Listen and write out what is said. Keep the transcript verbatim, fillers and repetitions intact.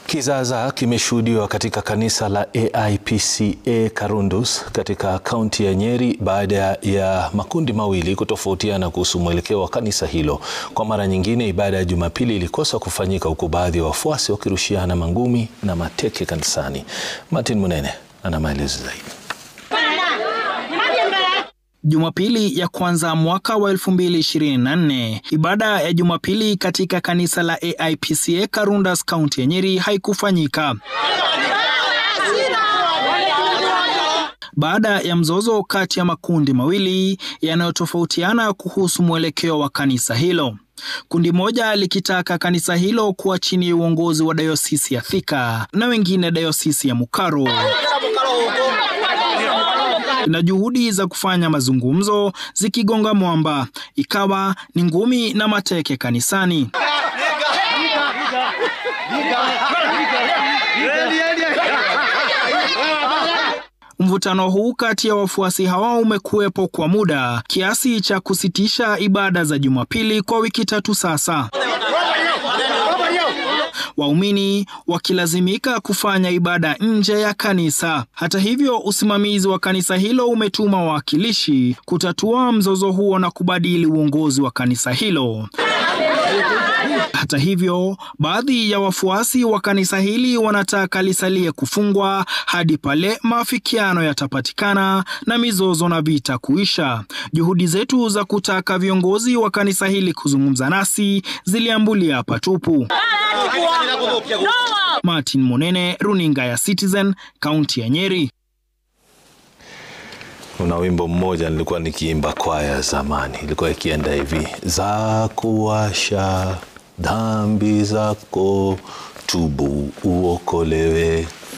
Kizaazaa kimeshuhudiwa katika kanisa la A I P C A Karundas katika kaunti ya Nyeri baada ya makundi mawili kutofautiana kuhusu mwelekeo wa kanisa hilo. Kwa mara nyingine, ibada ya Jumapili ilikosa kufanyika, huku baadhi ya wafuasi wakirushiana magumi na mateke kanisani. Martin Munene ana maelezo zaidi. Jumapili ya kwanza mwaka wa elfu mbili ishirini na nne, ibada ya Jumapili katika kanisa la A I P C A Karundas kaunti ya Nyeri haikufanyika. Baada ya mzozo kati ya makundi mawili yanayotofautiana kuhusu mwelekeo wa kanisa hilo. Kundi moja likitaka kanisa hilo kuwa chini ya uongozi wa dayosisi ya Thika na wengine dayosisi ya Mukaro. Na juhudi za kufanya mazungumzo zikigonga mwamba, ikawa ni ngumi na mateke kanisani. Mvutano huu kati ya wafuasi hawa umekuwepo kwa muda kiasi cha kusitisha ibada za Jumapili kwa wiki tatu sasa. Waumini wakilazimika kufanya ibada nje ya kanisa. Hata hivyo, usimamizi wa kanisa hilo umetuma wawakilishi kutatua mzozo huo na kubadili uongozi wa kanisa hilo. Hata hivyo, baadhi ya wafuasi wa kanisa hili wanataka lisalie kufungwa hadi pale maafikiano yatapatikana na mizozo na vita kuisha. Juhudi zetu za kutaka viongozi wa kanisa hili kuzungumza nasi ziliambulia patupu. Martin Munene, runinga ya Citizen, kaunti ya Nyeri. Una wimbo mmoja nilikuwa nikiimba kwaya zamani, ilikuwa ikienda hivi: za kuwasha dhambi zako, tubu uokolewe.